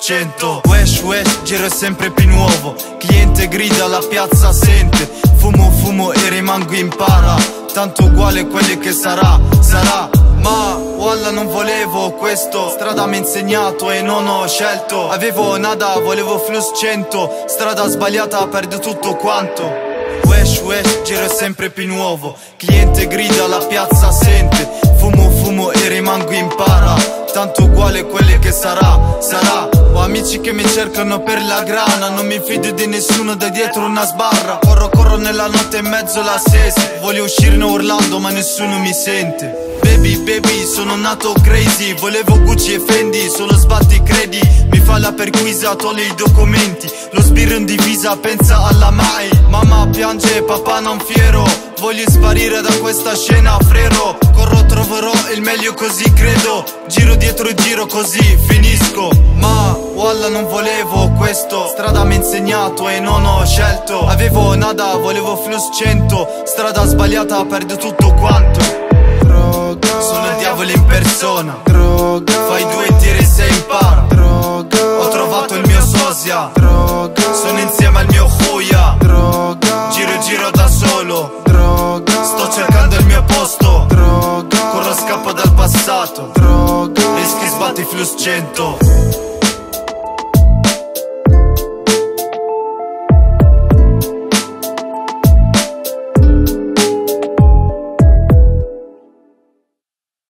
100. Wesh wesh, giro è sempre più nuovo. Cliente grida, la piazza sente. Fumo fumo e rimango in para. Tanto uguale quelli che sarà, sarà. Ma wallah non volevo questo. Strada mi ha insegnato e non ho scelto. Avevo nada, volevo flus 100. Strada sbagliata, perdo tutto quanto. Wesh wesh, giro è sempre più nuovo. Cliente grida, la piazza sente. Fumo fumo e rimango in para. Tanto uguale quelli che sarà, sarà. Ho amici che mi cercano per la grana. Non mi fido di nessuno, da dietro una sbarra. Corro nella notte in mezzo alla sesi. Voglio uscirne urlando ma nessuno mi sente. Baby, baby, sono nato crazy. Volevo Gucci e Fendi, solo sbatti credi. Mi fa la perquisa, toglie i documenti. Lo sbirro in divisa, pensa alla mai. Mamma piange, papà non fiero. Voglio sparire da questa scena, frero. Corro, troverò il meglio così credo. Giro dietro e giro così finisco. Ma wallah non volevo questo. Strada mi ha insegnato e non ho scelto. Avevo nada, volevo flus 100. Strada sbagliata, perdo tutto quanto. Sono il diavolo in persona. Fai due tiri se impara. Ho trovato il mio sosia. Sono insieme al mio Huya. Giro e giro da solo. Sto cercando il mio posto. Corro, scappo dal passato. Rischi, sbatti flus 100.